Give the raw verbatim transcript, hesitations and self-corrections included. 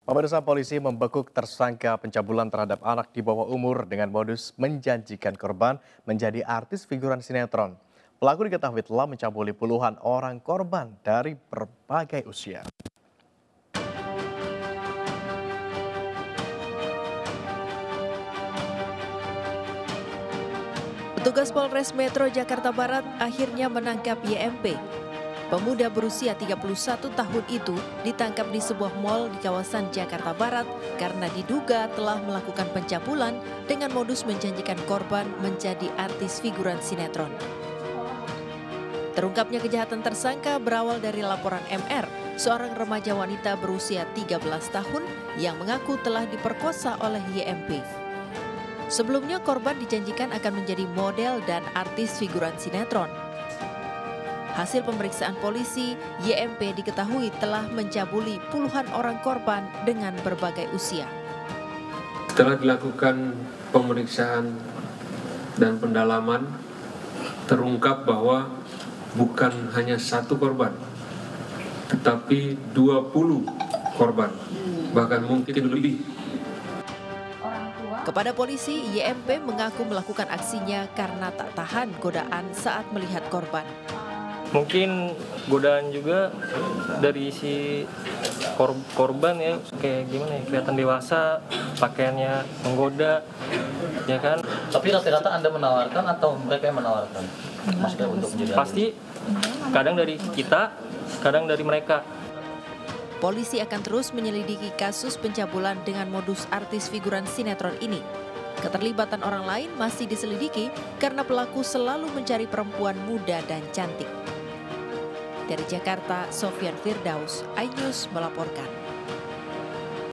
Pemirsa, polisi membekuk tersangka pencabulan terhadap anak di bawah umur dengan modus menjanjikan korban menjadi artis figuran sinetron. Pelaku diketahui telah mencabuli puluhan orang korban dari berbagai usia. Petugas Polres Metro Jakarta Barat akhirnya menangkap Y M P. Pemuda berusia tiga puluh satu tahun itu ditangkap di sebuah mal di kawasan Jakarta Barat karena diduga telah melakukan pencabulan dengan modus menjanjikan korban menjadi artis figuran sinetron. Terungkapnya kejahatan tersangka berawal dari laporan M R, seorang remaja wanita berusia tiga belas tahun yang mengaku telah diperkosa oleh Y M P. Sebelumnya korban dijanjikan akan menjadi model dan artis figuran sinetron. Hasil pemeriksaan polisi, Y M P diketahui telah mencabuli puluhan orang korban dengan berbagai usia. Setelah dilakukan pemeriksaan dan pendalaman, terungkap bahwa bukan hanya satu korban, tetapi dua puluh korban, bahkan mungkin lebih. Kepada polisi, Y M P mengaku melakukan aksinya karena tak tahan godaan saat melihat korban. Mungkin godaan juga dari si kor korban ya, kayak gimana ya, kelihatan dewasa, pakaiannya menggoda, ya kan. Tapi rata-rata Anda menawarkan atau mereka yang menawarkan? Maksudnya untuk menjadi Pasti kadang dari kita, kadang dari mereka. Polisi akan terus menyelidiki kasus pencabulan dengan modus artis figuran sinetron ini. Keterlibatan orang lain masih diselidiki karena pelaku selalu mencari perempuan muda dan cantik. Dari Jakarta, Sofyan Firdaus, iNews melaporkan.